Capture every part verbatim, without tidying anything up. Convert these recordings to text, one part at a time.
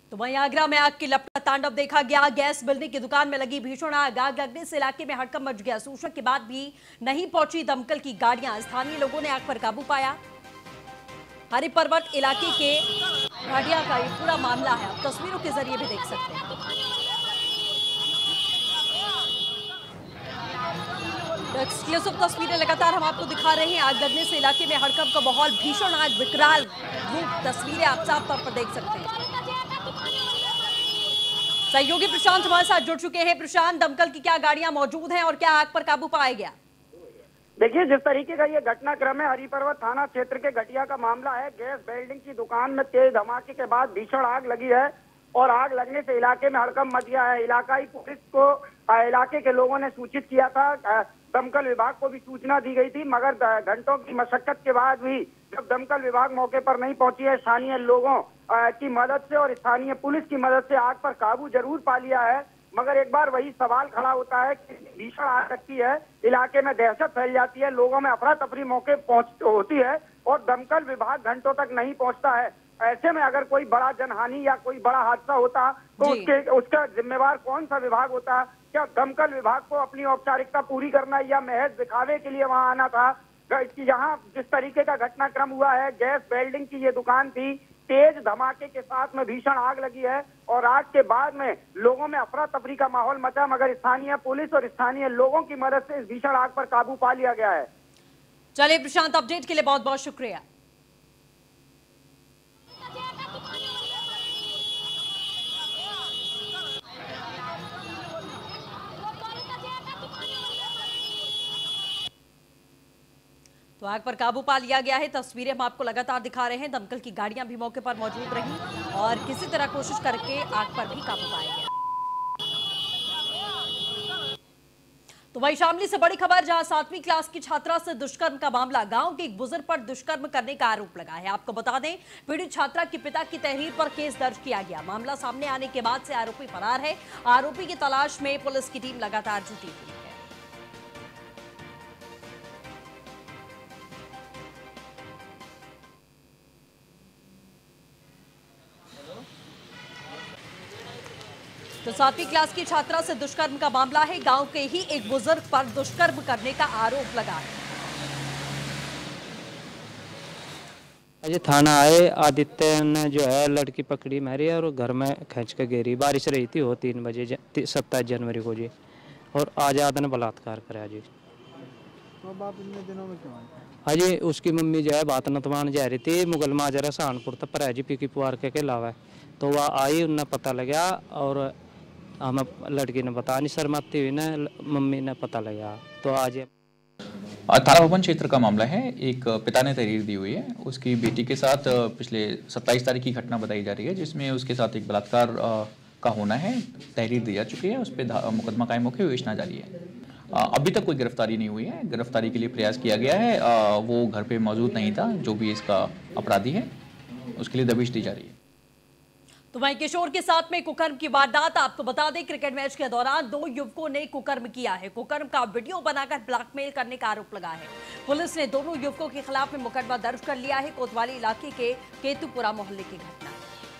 तो वहीं आगरा में आग की लपट का तांडव देखा गया। गैस बिल्डिंग की दुकान में लगी भीषण आग आग लगने से इलाके में हड़कंप मच गया। सूचना के बाद भी नहीं पहुंची दमकल की गाड़ियां। स्थानीय लोगों ने आग पर काबू पाया। हरि पर्वत इलाके के गाड़ियां का ये पूरा मामला है। आप तस्वीरों के जरिए भी देख सकते हैं। तो एक्सक्लूसिव तस्वीरें लगातार हम आपको दिखा रहे हैं। आग लगने से इलाके में हड़कंप का माहौल, भीषण आग, विकराल रूप, तस्वीरें आप साफ तौर पर देख सकते हैं। सहयोगी प्रशांत हमारे साथ जुड़ चुके हैं। प्रशांत, दमकल की क्या गाड़ियां मौजूद हैं और क्या आग पर काबू पाया गया? देखिए, जिस तरीके का ये घटनाक्रम है, हरिपर्वत थाना क्षेत्र के घटिया का मामला है। गैस वेल्डिंग की दुकान में तेज धमाके के बाद भीषण आग लगी है और आग लगने से इलाके में हड़कंप मच गया है। इलाकाई पुलिस को इलाके के लोगों ने सूचित किया था, दमकल विभाग को भी सूचना दी गई थी, मगर घंटों की मशक्कत के बाद भी जब दमकल विभाग मौके पर नहीं पहुंची है, स्थानीय लोगों की मदद से और स्थानीय पुलिस की मदद से आग पर काबू जरूर पा लिया है। मगर एक बार वही सवाल खड़ा होता है कि भीषण आग लगती है, इलाके में दहशत फैल जाती है, लोगों में अफरा तफरी मौके पहुंच होती है और दमकल विभाग घंटों तक नहीं पहुंचता है। ऐसे में अगर कोई बड़ा जनहानि या कोई बड़ा हादसा होता तो उसके उसका जिम्मेवार कौन सा विभाग होता? क्या दमकल विभाग को अपनी औपचारिकता पूरी करना या महज दिखावे के लिए वहां आना था? यहाँ जिस तरीके का घटनाक्रम हुआ है, गैस वेल्डिंग की ये दुकान थी, तेज धमाके के साथ में भीषण आग लगी है और आग के बाद में लोगों में अफरा तफरी का माहौल मचा, मगर स्थानीय पुलिस और स्थानीय लोगों की मदद से इस भीषण आग पर काबू पा लिया गया है। चलिए प्रशांत, अपडेट के लिए बहुत बहुत शुक्रिया। तो आग पर काबू पा लिया गया है। तस्वीरें हम आपको लगातार दिखा रहे हैं। दमकल की गाड़ियां भी मौके पर मौजूद रही और किसी तरह कोशिश करके आग पर भी काबू पाया गया। तो वहीं शामली से बड़ी खबर, जहां सातवीं क्लास की छात्रा से दुष्कर्म का मामला। गांव के एक बुजुर्ग पर दुष्कर्म करने का आरोप लगा है। आपको बता दें, पीड़ित छात्रा के पिता की तहरीर पर केस दर्ज किया गया। मामला सामने आने के बाद से आरोपी फरार है। आरोपी की तलाश में पुलिस की टीम लगातार जुटी हुई है। तो सातवीं क्लास की छात्रा से दुष्कर्म का मामला है। गांव के ही एक बुजुर्ग पर दुष्कर्म करने का आरोप लगा है। अजय थाना आए, आदित्य ने जो है लड़की पकड़ी मारी और घर में खींच के गिरी। बारिश रही थी, हो तीन बजे सत्ताईस जनवरी को जी, और आजाद ने बलात्कार कराया जी। तो बाप इतने दिनों में क्यों आए? अजय उसकी मम्मी जो है बात नतवान जा रही थी, मुगल माजरा सहानपुर तक पर जी पी की पुआर के अलावा, तो वह आई, उन्हें पता लगा और हमें लड़की ने बताया, नहीं शर्माती हुई ने मम्मी ने पता लगा। तो आज थाना भवन क्षेत्र का मामला है। एक पिता ने तहरीर दी हुई है, उसकी बेटी के साथ पिछले सत्ताईस तारीख की घटना बताई जा रही है, जिसमें उसके साथ एक बलात्कार का होना है। तहरीर दी जा चुकी है, उस पर मुकदमा कायम होकर विवेचना जारी है। अभी तक कोई गिरफ्तारी नहीं हुई है। गिरफ्तारी के लिए प्रयास किया गया है, वो घर पे मौजूद नहीं था। जो भी इसका अपराधी है उसके लिए दबिश दी जा रही है। तो वहीं किशोर के साथ में कुकर्म की वारदात। आपको बता दें, क्रिकेट मैच के दौरान दो युवकों ने कुकर्म किया है। कुकर्म का वीडियो बनाकर ब्लैकमेल करने का आरोप लगा है। पुलिस ने दोनों युवकों के खिलाफ में मुकदमा दर्ज कर लिया है। कोतवाली इलाके के केतुपुरा मोहल्ले की घटना।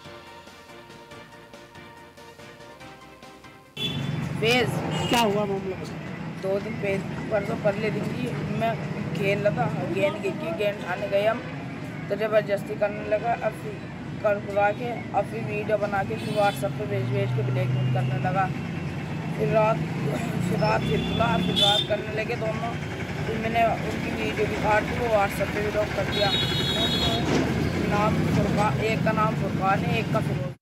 क्या हुआ मामला? दो दिन परसों पहले दिन की मैं खेल रहा था, गेंद गिर गेंद उठाने गए हम, तो जबरदस्ती करने लगा। अब कर बुला के अब फिर वीडियो बना के फिर व्हाट्सएप पे भेज भेज के ब्लैकमेल करने लगा। फिर रात फिर रात फिर बुला फिर रात करने लगे दोनों। फिर मैंने उनकी वीडियो भी काट दी, वो व्हाट्सएप पे भी लॉक कर दिया। नाम फुरकान, एक का नाम फुरकान है, एक का फिरोज।